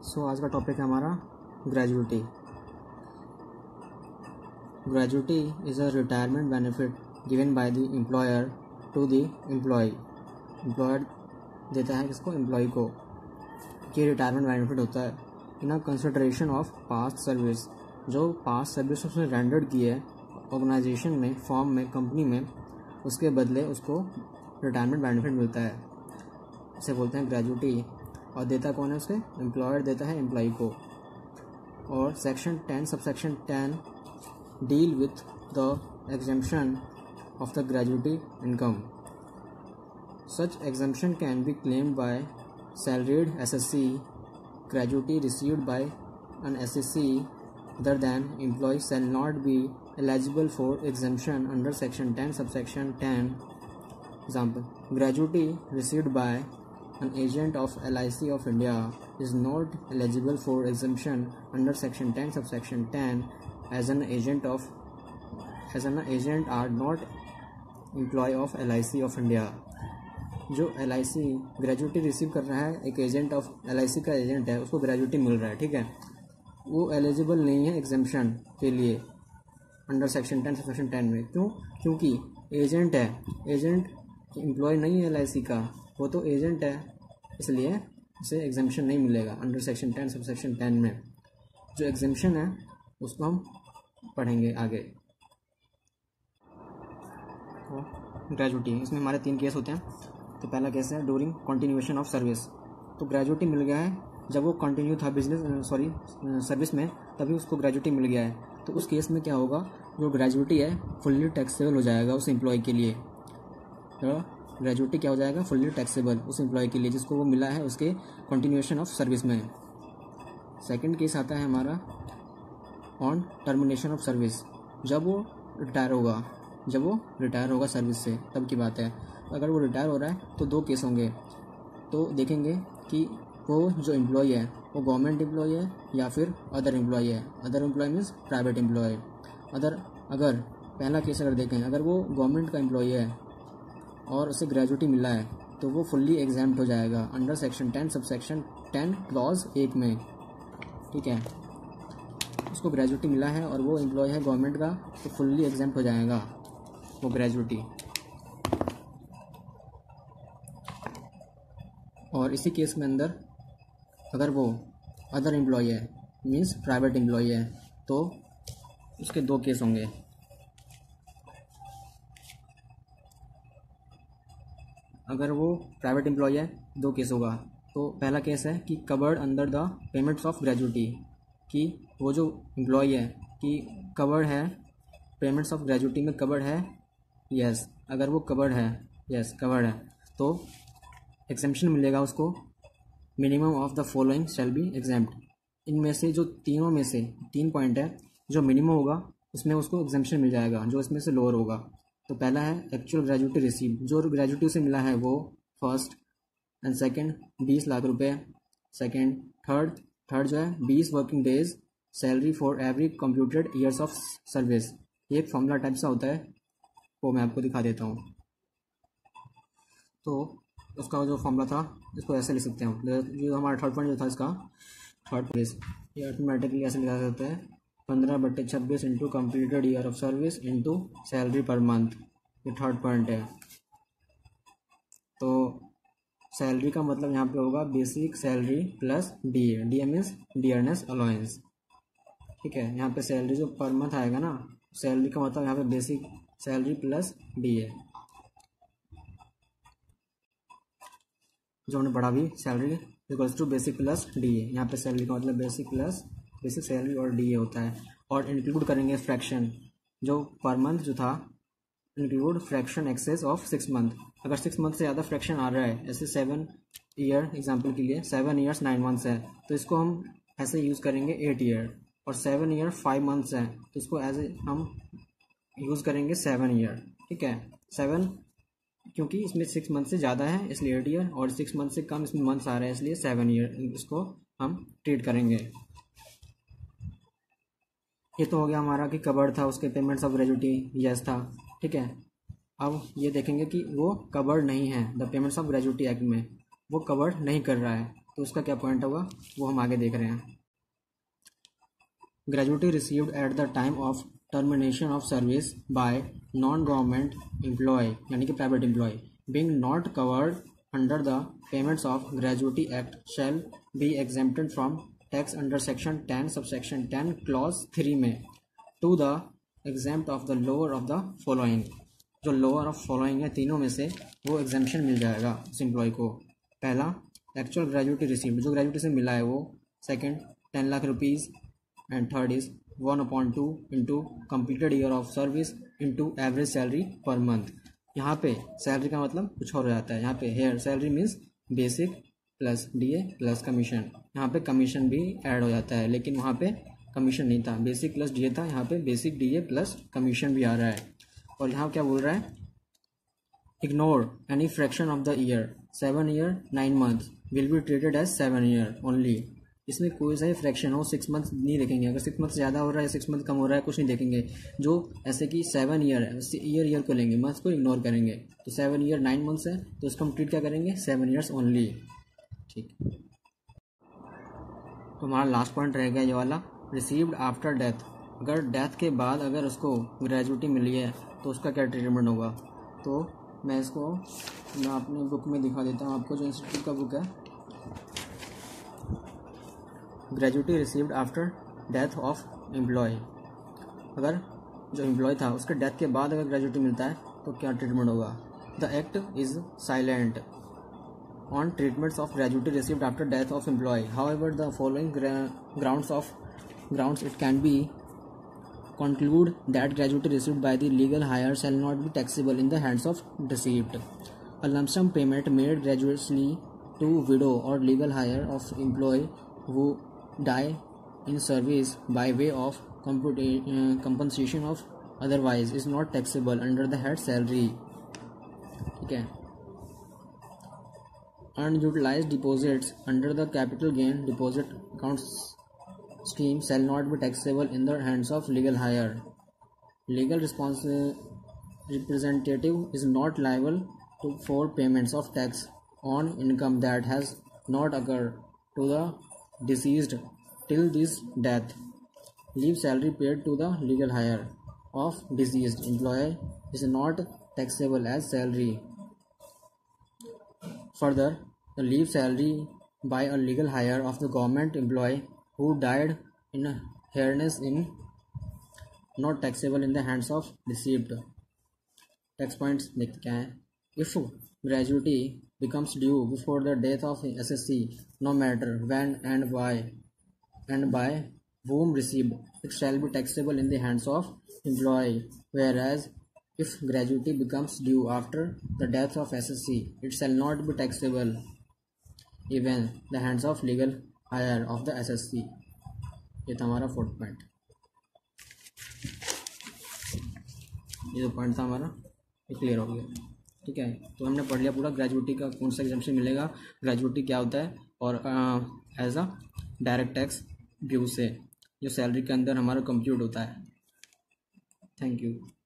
आज का टॉपिक है हमारा gratuity. Gratuity is a retirement benefit given by the employer to the employee. Employer देता है किसको? एम्प्लॉय को। ये रिटायरमेंट बेनिफिट होता है in a consideration of past service. जो पास्ट सर्विस उसने रेंडर्ड की है ऑर्गेनाइजेशन में, फॉर्म में, कंपनी में, उसके बदले उसको रिटायरमेंट बेनिफिट मिलता है। इसे बोलते हैं ग्रेजुइटी। और देता कौन है? उसके एम्प्लॉयर देता है एम्प्लॉय को। और section 10 subsection 10 deal with the exemption of the gratuity income. Such exemption can be claimed by salaried assessee. Gratuity received by an assessee other than employee shall not be eligible for exemption under section 10 subsection 10. Example: gratuity received by an agent of LIC of India is not eligible for exemption under section 10 subsection 10 as an agent are not employee of LIC of India. जो LIC gratuity receive कर रहा है, एक agent of LIC का agent है, उसको ग्रेजुइटी मिल रहा है, ठीक है, वो एलिजिबल नहीं है एग्जेम्पशन के लिए अंडर सेक्शन 10 सेक्शन 10 में। क्यों? क्योंकि एजेंट है, एजेंट एम्प्लॉय नहीं है LIC का, वो तो एजेंट है, इसलिए इसे एग्जेम्पशन नहीं मिलेगा अंडर सेक्शन 10 सब सेक्शन 10 में। जो एग्जेम्पशन है उसको हम पढ़ेंगे आगे। तो ग्रेजुइटी, इसमें हमारे 3 केस होते हैं। तो पहला केस है ड्यूरिंग कंटिन्यूएशन ऑफ सर्विस। तो ग्रेजुइटी मिल गया है जब वो कंटिन्यू था सर्विस में, तभी उसको ग्रेजुइटी मिल गया है। तो उस केस में क्या होगा? जो ग्रेजुइटी है फुल्ली टैक्सेबल हो जाएगा उस एम्प्लॉय के लिए। तो ग्रेजुइटी क्या हो जाएगा? फुल्ली टैक्सेबल उस एम्प्लॉय के लिए जिसको वो मिला है उसके कंटिन्यूएशन ऑफ सर्विस में। सेकंड केस आता है हमारा ऑन टर्मिनेशन ऑफ सर्विस। जब वो रिटायर होगा सर्विस से, तब की बात है। अगर वो रिटायर हो रहा है तो 2 केस होंगे। तो देखेंगे कि वो जो एम्प्लॉय है वो गवर्नमेंट एम्प्लॉय है या फिर अदर एम्प्लॉय है। Other employee means private employee. अगर पहला केस अगर देखें, अगर वो गवर्नमेंट का एम्प्लॉय है और उसे ग्रेजुइटी मिला है तो वो फुल्ली एग्जेम्प्ट हो जाएगा अंडर सेक्शन 10 सबसेक्शन 10 क्लॉज 1 में, ठीक है। उसको ग्रेजुइटी मिला है और वो एम्प्लॉय है गवर्नमेंट का, तो फुल्ली एग्जेम्प्ट हो जाएगा वो ग्रेजुइटी। और इसी केस में अंदर अगर वो अदर एम्प्लॉय है मीन्स प्राइवेट एम्प्लॉय है तो उसके 2 केस होंगे। अगर वो प्राइवेट एम्प्लॉय है 2 केस होगा। तो पहला केस है कि covered under the payments of gratuity, कि वो जो एम्प्लॉय है कि कवर्ड है पेमेंट्स ऑफ ग्रेजुइटी में, कवर्ड है, यस। अगर वो कवर्ड है, यस कवर्ड है, तो एग्जेम्पशन मिलेगा उसको। Minimum of the following shall be exempt. इनमें से जो तीनों में से 3 पॉइंट है, जो मिनिमम होगा उसमें उसको एग्जेम्पशन मिल जाएगा, जो इसमें से लोअर होगा। तो पहला है एक्चुअल ग्रेजुइटी रिसीव, जो ग्रेजुइटी से मिला है वो फर्स्ट, एंड सेकंड 20 लाख रुपए, सेकंड। थर्ड जो है 20 working days salary for every computed years of service. ये एक फॉर्मूला टाइप सा होता है, वो मैं आपको दिखा देता हूँ। तो उसका जो फॉर्मूला था इसको ऐसे लिख सकते हैं। जो हमारा थर्ड पॉइंट जो था इसका थर्ड प्लेस, ये ऑटोमेटिकली ऐसे लिखा सकते हैं 15/26 into completed year of service into salary per month. ये थर्ड पॉइंट है। तो सैलरी का मतलब यहाँ पे होगा basic salary plus DA। DA means dearness allowance, ठीक है। यहाँ पे सैलरी जो पर मंथ आएगा ना, सैलरी का मतलब यहाँ पे बेसिक सैलरी प्लस DA, जो हमने पढ़ा भी, salary equals to basic plus DA। यहाँ पे सैलरी का मतलब बेसिक सैलरी और DA होता है। और इंक्लूड करेंगे फ्रैक्शन, जो पर मंथ जो था, include fraction excess of 6 month. अगर 6 मंथ से ज़्यादा फ्रैक्शन आ रहा है, जैसे 7 ईयर एग्जाम्पल के लिए 7 ईयर्स 9 मंथ्स है, तो इसको हम ऐसे यूज़ करेंगे 8 ईयर। और 7 ईयर 5 मंथ्स है तो इसको ऐसे हम यूज़ करेंगे 7 ईयर, ठीक है। 7 क्योंकि इसमें 6 मंथ से ज़्यादा है इसलिए 8 ईयर, और 6 मंथ से कम इसमें मंथ्स आ रहे हैं इसलिए 7 ईयर इसको हम ट्रीट करेंगे। ये तो हो गया हमारा कि कवर्ड था, उसके पेमेंट्स ऑफ ग्रेजुइटी यस था, ठीक है। अब ये देखेंगे कि वो कवर्ड नहीं है, the payments of gratuity act में वो कवर्ड नहीं कर रहा है। तो उसका क्या पॉइंट होगा वो हम आगे देख रहे हैं। Gratuity received at the time of termination of service by non government employee यानी कि private employee being not covered under the payments of gratuity act shall be exempted from tax under section 10 subsection 10 clause 3 में to the exempt of the lower of the following. जो lower of following है तीनों में से वो exemption मिल जाएगा उस employee को। पहला एक्चुअल ग्रेजुटी रिसीव्ड, जो ग्रेजुटी से मिला है वो। Second 10 lakh rupees and third is 1/2 into completed year of service into average salary per month. यहाँ पे सैलरी का मतलब कुछ और हो जाता है। यहाँ पे here salary means basic plus DA plus commission. यहाँ पे कमीशन भी ऐड हो जाता है, लेकिन वहाँ पे कमीशन नहीं था, बेसिक प्लस डीए था। यहाँ पे बेसिक डीए प्लस कमीशन भी आ रहा है। और यहाँ क्या बोल रहा है, ignore any fraction of the year 7 year 9 month will be treated as 7 year only. इसमें कोई सा ही फ्रैक्शन हो 6 मंथ नहीं देखेंगे। अगर 6 मंथ ज़्यादा हो रहा है 6 मंथ कम हो रहा है कुछ नहीं देखेंगे। जो ऐसे कि 7 ईयर है ईयर को लेंगे, मंथ को इग्नोर करेंगे। तो 7 ईयर 9 मंथ्स है तो इसको हम ट्रीट क्या करेंगे 7 ईयर्स ओनली। ठीक, तो हमारा लास्ट पॉइंट रह गया ये वाला, रिसीव्ड आफ्टर डेथ। अगर डेथ के बाद अगर उसको ग्रेजुटी मिली है तो उसका क्या ट्रीटमेंट होगा। तो मैं अपनी बुक में दिखा देता हूँ आपको, जो इंस्टीट्यूट का बुक है, gratuity received after death of employee. अगर जो एम्प्लॉय था उसके डेथ के बाद अगर ग्रेजुटी मिलता है तो क्या ट्रीटमेंट होगा। The act is silent on treatments of gratuity received after death of employee, however the following grounds it can be conclude that gratuity received by the legal hire shall not be taxable in the hands of deceased. A lump sum payment made gratuitously to widow or legal hire of employee who die in service by way of compensation of otherwise is not taxable under the head salary. ठीक है। Unutilized deposits under the capital gain deposit accounts scheme shall not be taxable in the hands of legal hire. Legal representative is not liable for payments of tax on income that has not occurred to the deceased till this death. Leave salary paid to the legal hire of deceased employee is not taxable as salary. Further, the leave salary by a legal hire of the government employee who died in harness in not taxable in the hands of deceased. Tax points देखते क्या है। If gratuity becomes due before the death of SSC, no matter when and by whom received, it shall be taxable in the hands of employee. Whereas if gratuity becomes due after the death of SSC, it shall not be taxable even the hands of legal hire of the SSC. ये था हमारा 4th point. ये जो point था हमारा ये clear हो गया। ठीक है, तो हमने पढ़ लिया पूरा ग्रेजुटी का कौन सा एग्जाम्पशन मिलेगा, ग्रेजुटी क्या होता है, और as a direct tax due से जो सैलरी के अंदर हमारा कंप्यूट होता है। Thank you.